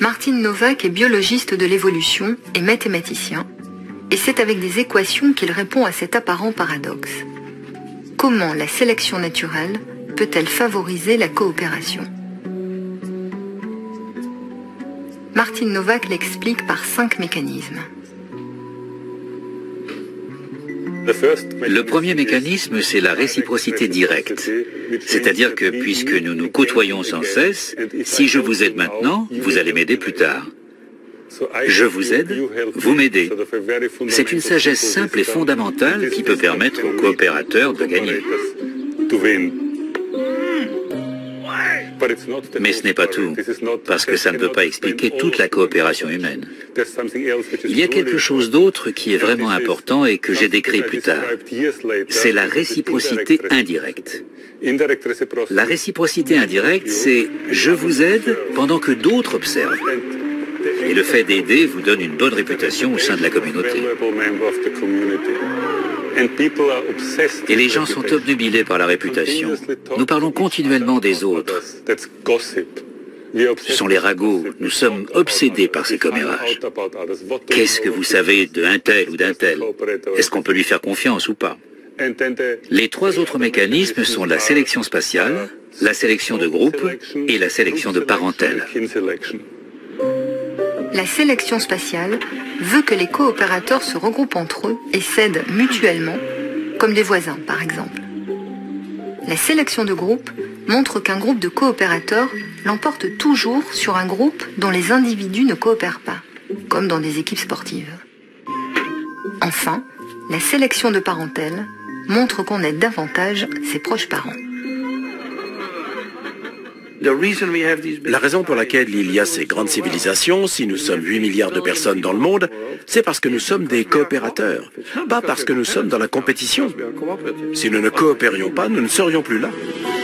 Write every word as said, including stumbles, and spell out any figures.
Martin Nowak est biologiste de l'évolution et mathématicien, et c'est avec des équations qu'il répond à cet apparent paradoxe. Comment la sélection naturelle peut-elle favoriser la coopération? Martin Nowak l'explique par cinq mécanismes. Le premier mécanisme, c'est la réciprocité directe. C'est-à-dire que puisque nous nous côtoyons sans cesse, si je vous aide maintenant, vous allez m'aider plus tard. Je vous aide, vous m'aidez. C'est une sagesse simple et fondamentale qui peut permettre aux coopérateurs de gagner. Mais ce n'est pas tout, parce que ça ne peut pas expliquer toute la coopération humaine. Il y a quelque chose d'autre qui est vraiment important et que j'ai décrit plus tard. C'est la réciprocité indirecte. La réciprocité indirecte, c'est « je vous aide pendant que d'autres observent ». Et le fait d'aider vous donne une bonne réputation au sein de la communauté. Et les gens sont obnubilés par la réputation. Nous parlons continuellement des autres. Ce sont les ragots. Nous sommes obsédés par ces commérages. Qu'est-ce que vous savez d'un tel ou d'un tel? Est-ce qu'on peut lui faire confiance ou pas? Les trois autres mécanismes sont la sélection spatiale, la sélection de groupe et la sélection de parentèle. La sélection spatiale veut que les coopérateurs se regroupent entre eux et s'aident mutuellement, comme des voisins par exemple. La sélection de groupe montre qu'un groupe de coopérateurs l'emporte toujours sur un groupe dont les individus ne coopèrent pas, comme dans des équipes sportives. Enfin, la sélection de parentèle montre qu'on aide davantage ses proches parents. La raison pour laquelle il y a ces grandes civilisations, si nous sommes huit milliards de personnes dans le monde, c'est parce que nous sommes des coopérateurs, pas parce que nous sommes dans la compétition. Si nous ne coopérions pas, nous ne serions plus là.